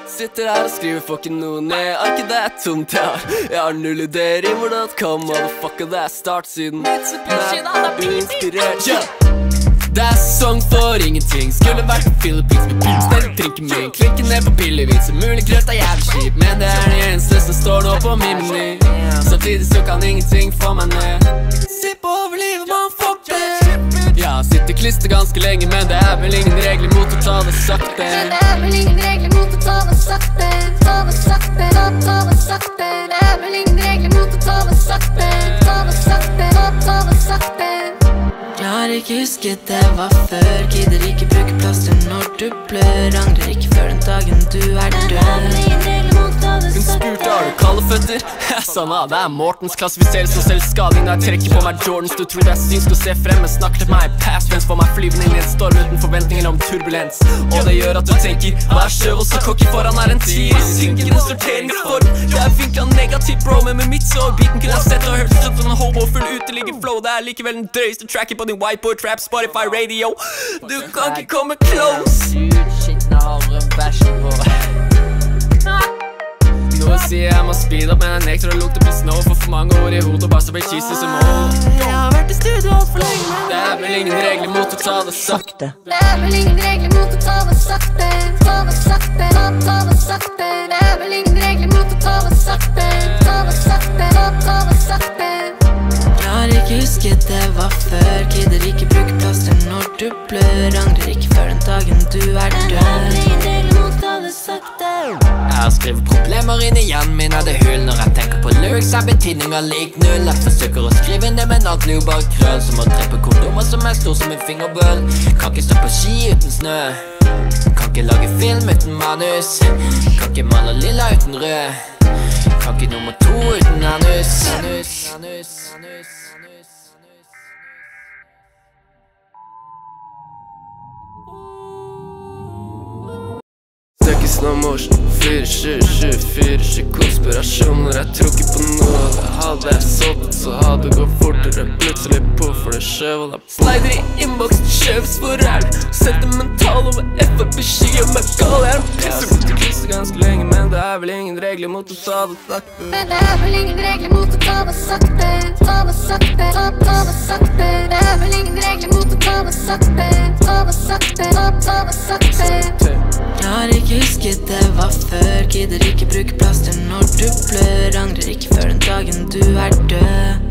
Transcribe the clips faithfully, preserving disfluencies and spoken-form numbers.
Sitter her og skriver, får ikke noe ned. Arket det er tomt, ja. Jeg har null ideer i hvor det kom. Motherfucker, det er startsiden. Uinspirert, ja. Det er sesong for ingenting. Skulle vært på Philippines med pils. Dere drinker min, klikker ned på pillevis. Mulig grøt er jævlig skip, men det er det eneste som står nå på min meny. Samtidig så kan ingenting få meg ned. Se på over livet, man, fuck det. Ja, sitter klister ganske lenge, men det er vel ingen regler mot å ta det sakte. Men det er vel ingen regler mot å ta det sakte. Ta det sakte, ta, ta det sakte. Det er vel ingen regler mot å ta det sakte. Ta det sakte, ta, ta det sakte. Klarer ikke huske det var før. Gidder ikke bruke plaster når du blør. Angrer ikke før den dagen du er død. Det er vel ingen regler mot å ta det Hun sakte. spurte, har du kalde føtter? Jeg sa na, det er Mortens. Klassifiseres som selvskading når jeg trekker på meg Jordans. Du tror det er synsk å se frem, men snakker til meg past tense. Får meg flyvende inn i en storm uten forventninger om turbulens. Og det gjør at du tenker, vær sjøv og så cocky foran er en tier i synkende sorteringsform. Det er vinklet negativt, bro, men med mitt så biten kunne jeg sett og hørt ut som en homo full uteligger flow. Det er likevel den drøyeste tracket på din whiteboard trap Spotify radio. Du kan ikke komme close. Skitne havre bæsjen på. Noe sier jeg må speed up, men jeg nekter å lukte på snow. For for mange ord i hodet, bare så blir cheesy som mål. Jeg har vært i studio alt for lenge. Det er vel ingen regler mot å ta det sakte. Det er vel ingen regler mot å ta det sakte. Ta det sakte, ta, ta det sakte. Det er vel ingen regler mot å ta det sakte. Ta det sakte, ta, ta det sakte. Klarer ikke huske det var før. Gidder ikke bruke plaster når du blør. Angrer ikke før den dagen du er Det er vel død. ingen regler mot å ta det sakte. Jeg har skrevet problemer inn i hjernen min av det hull. Når jeg tenker på lyrics er betydninger lik null. Jeg forsøker å skrive det, men alt blir jo bare krøll. Som å treppe kondomer som er stor som en fingerbøll. Kan ikke stå på ski uten snø. Kan ikke lage film uten manus. Kan ikke male lilla uten rød. Kan ikke nummer to uten anus. Anus, anus, anus, anus. Søker slow motion, fire sju sju fire sju konspirasjoner. Jeg tror ikke på noe av det. Hadde jeg sovet, så hadde det gått fortere. Plutselig på for det skjøv. Slider i innboksen, skjøvs for ræl. Sentimental over F og beskjed om jeg gal. Jeg er en piss. Jeg brukte klister ganske lenge, men det er vel ingen regler mot å ta det sakte. Men det er vel ingen regler mot å ta det sakte. Ta det sakte, ta, ta det sakte. Det er vel ingen regler mot å ta det sakte. Ta det sakte, ta, ta det sakte. Klarer ikke huske det var før. Gidder ikke bruke plaster når du blør. Angrer ikke før den dagen du er død.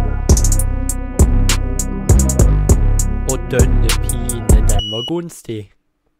Og denne pine, den var gunstig.